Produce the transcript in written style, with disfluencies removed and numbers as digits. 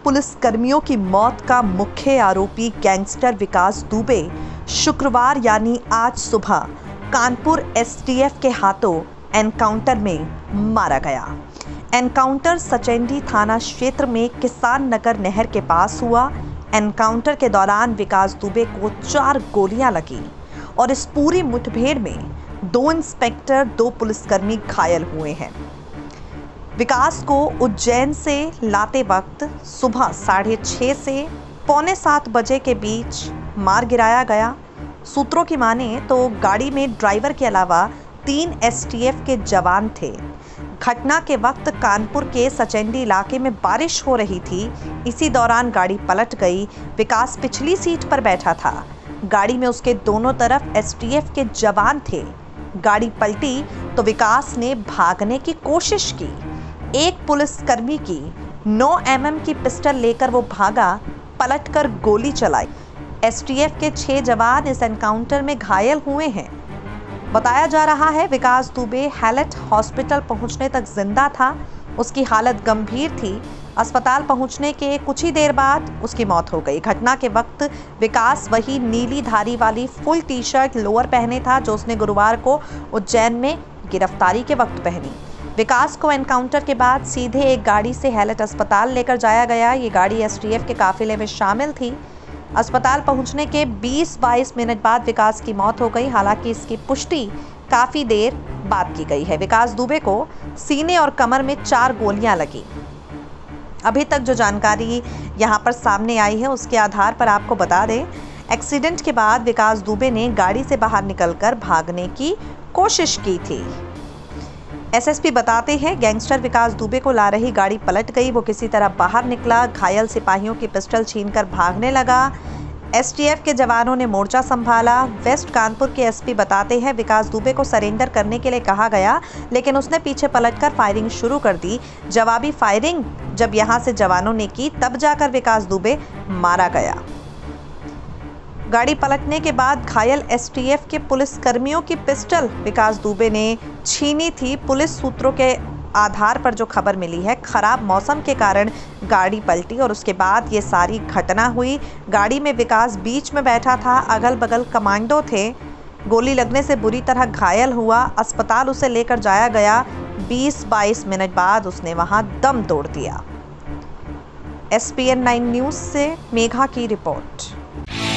पुलिसकर्मियों की मौत का मुख्य आरोपी गैंगस्टर विकास दुबे शुक्रवार यानी आज सुबह कानपुर एसटीएफ के हाथों एनकाउंटर में मारा गया। एनकाउंटर सचेंडी थाना क्षेत्र में किसान नगर नहर के पास हुआ। एनकाउंटर के दौरान विकास दुबे को 4 गोलियां लगी और इस पूरी मुठभेड़ में 2 इंस्पेक्टर 2 पुलिसकर्मी घायल हुए हैं। विकास को उज्जैन से लाते वक्त सुबह 6:30 से 6:45 बजे के बीच मार गिराया गया। सूत्रों की माने तो गाड़ी में ड्राइवर के अलावा 3 एसटीएफ के जवान थे। घटना के वक्त कानपुर के सचेंडी इलाके में बारिश हो रही थी। इसी दौरान गाड़ी पलट गई। विकास पिछली सीट पर बैठा था। गाड़ी में उसके दोनों तरफ एसटीएफ के जवान थे। गाड़ी पलटी तो विकास ने भागने की कोशिश की। एक पुलिसकर्मी की 9 mm की पिस्टल लेकर वो भागा, पलटकर गोली चलाई। एसटीएफ के 6 जवान इस एनकाउंटर में घायल हुए हैं। बताया जा रहा है विकास दुबे हैलेट हॉस्पिटल पहुंचने तक जिंदा था। उसकी हालत गंभीर थी। अस्पताल पहुंचने के कुछ ही देर बाद उसकी मौत हो गई। घटना के वक्त विकास वही नीली धारी वाली फुल टी-शर्ट लोअर पहने था जो उसने गुरुवार को उज्जैन में गिरफ्तारी के वक्त पहनी। विकास को एनकाउंटर के बाद सीधे एक गाड़ी से हैलेट अस्पताल लेकर जाया गया। ये गाड़ी एसटीएफ के काफिले में शामिल थी। अस्पताल पहुंचने के 20-22 मिनट बाद विकास की मौत हो गई। हालांकि इसकी पुष्टि काफी देर बाद की गई है। विकास दुबे को सीने और कमर में 4 गोलियां लगी। अभी तक जो जानकारी यहां पर सामने आई है उसके आधार पर आपको बता दें, एक्सीडेंट के बाद विकास दुबे ने गाड़ी से बाहर निकलकर भागने की कोशिश की थी। एसएसपी बताते हैं गैंगस्टर विकास दुबे को ला रही गाड़ी पलट गई। वो किसी तरह बाहर निकला, घायल सिपाहियों की पिस्टल छीनकर भागने लगा। एसटीएफ के जवानों ने मोर्चा संभाला। वेस्ट कानपुर के एसपी बताते हैं विकास दुबे को सरेंडर करने के लिए कहा गया, लेकिन उसने पीछे पलटकर फायरिंग शुरू कर दी। जवाबी फायरिंग जब यहां से जवानों ने की तब जाकर विकास दुबे मारा गया। गाड़ी पलटने के बाद घायल एसटीएफ के पुलिसकर्मियों की पिस्टल विकास दुबे ने छीनी थी। पुलिस सूत्रों के आधार पर जो खबर मिली है, खराब मौसम के कारण गाड़ी पलटी और उसके बाद ये सारी घटना हुई। गाड़ी में विकास बीच में बैठा था, अगल बगल कमांडो थे। गोली लगने से बुरी तरह घायल हुआ। अस्पताल उसे लेकर जाया गया। 20-22 मिनट बाद उसने वहां दम तोड़ दिया। SPN 9 न्यूज़ से मेघा की रिपोर्ट।